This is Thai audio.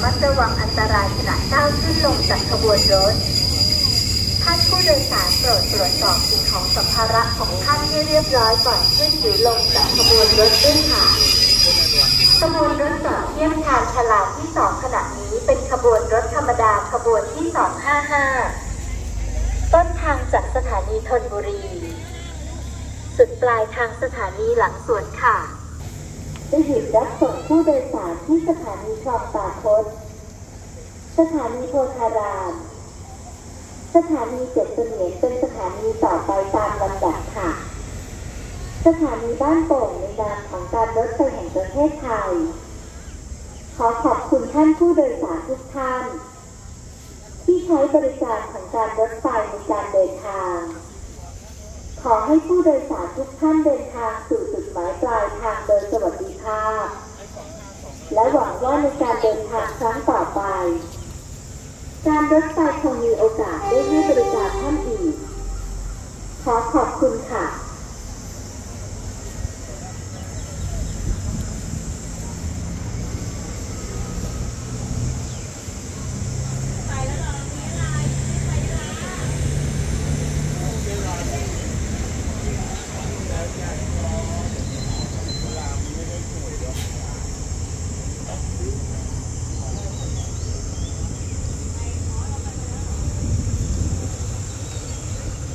มัดระวังอันตรายขณะก้าวขึ้นลงจากขบวนรถท่านผู้โดยสารโปรดตรวจสอบสิ่งของสัมภาระของท่านให้เรียบร้อยก่อนขึ้นหรือลงจากขบวนรถด้วยค่ะขบวนรถต่อเทียบชานชาลาที่2ขณะนี้เป็นขบวนรถธรรมดาขบวนที่255ต้นทางจากสถานีธนบุรีสุดปลายทางสถานีหลังสวนค่ะจะหยุดรับส่งผู้โดยสารที่สถานีคลองตาคดสถานีโพธารามสถานีเจ็ดเสมียนเป็นสถานีต่อไปตามลำดับค่ะสถานีบ้านโป่งในนามของการรถไฟแห่งประเทศไทยขอขอบคุณท่านผู้โดยสารทุกท่านที่ใช้บริการของการรถไฟในการเดินทางขอให้ผู้โดยสารทุกท่านเดินทางสู่จุดหมายปลายทางโดยสวัสดิภาพและหวังว่าในการเดินทางครั้งต่อไปการรถไฟคงมีโอกาสได้ให้บริการท่านอีกขอขอบคุณค่ะ